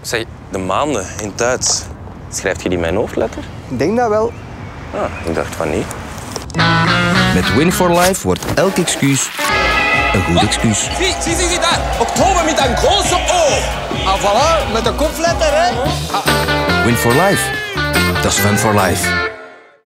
Zeg, de maanden in het Duits. Schrijft je die met een hoofdletter? Ik denk dat wel. Ah, ik dacht van niet. Met Win for Life wordt elk excuus een goed excuus. Zie daar. Oktober met een grote O. Ah, voilà, met een kopletter, hè? Win for Life, dat is Fun for Life.